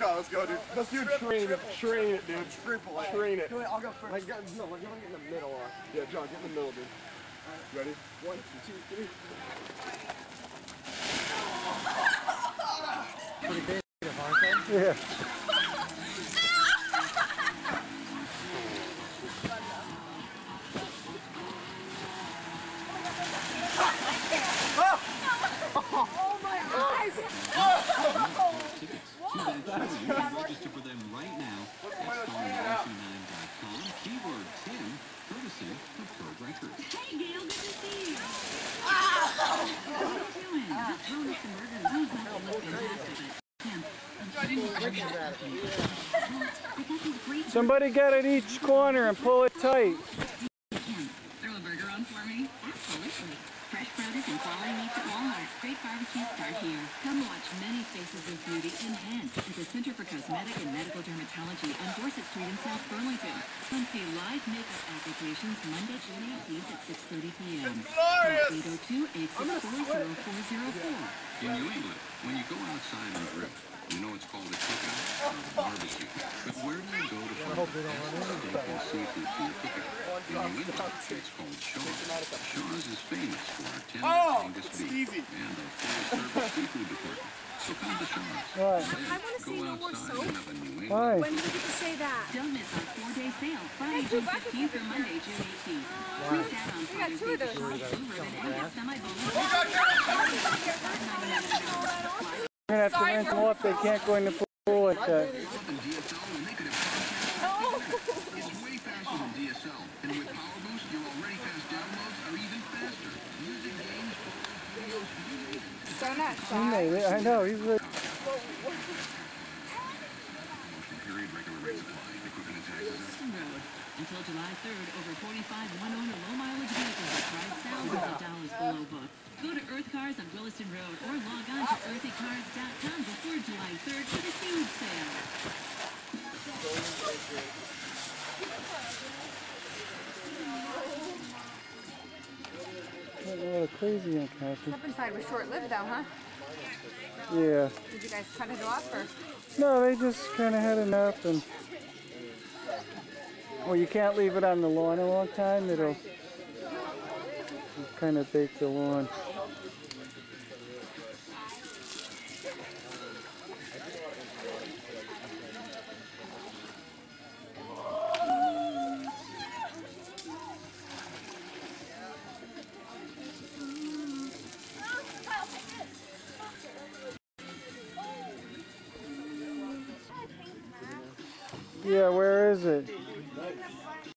car, let's go, dude. Let's do train it, dude. Train it. I'll go first. Like, no, we're going in the middle. Yeah, John, get in the middle, dude. Ready? 1, 2, 3. Pretty creative, aren't they? Yeah. Oh my eyes! Register for them right now at star129.com. Keyword 10, courtesy of Pro Records. Hey, Gail, good to see you. What are you doing? Just throwing us some burgers. Those must look fantastic. I got these great Somebody get in each corner and pull it tight. throw a burger on for me? Absolutely. Fresh produce and quality meats at Walmart. Great barbecue start here. Come watch many faces of beauty enhanced at the Center for Cosmetic and Medical Dermatology on Dorset Street in South Burlington. Come see live makeup applications Monday, June 18th at 6:30 p.m. Call 802-864-0404. In New England, when you go outside and grill, you know it's called a cookout or a barbecue. But where do you go to find the best steak and seafood for your cookout? In New England, it's called Shaw's. Shaw's is famous for our tender Angus beef and our full-service seafood department. So come to Shaw's. I want to say no more soap. Why? When did you get to say that? Don't miss our 4-day sale, Friday, June 15th through Monday, June 18th. Free sat on Friday, two of those. Blue Ribbon, and semi-bonus. You're going to have to rinse them off. They can't go in the pool like that. It's way faster than DSL, and with Power Boost, your already fast downloads are even faster. Music, games, photos, videos, you name it. So not shy. I know. He's like... Period, regular rates apply. Equipment and taxes. Road. Until July 3rd, over 45 one-owner low-mileage vehicles are priced thousands of dollars below book. Go to Earth Cars on Williston Road or log on to earthycars.com before July 3rd for the huge sale. Oh, crazy on Cassie. Up inside was short-lived though, huh? Yeah. Did you guys cut it off or? No, they just kind of had enough and... Well, you can't leave it on the lawn a long time. It'll kind of bake the lawn. Yeah, where is it?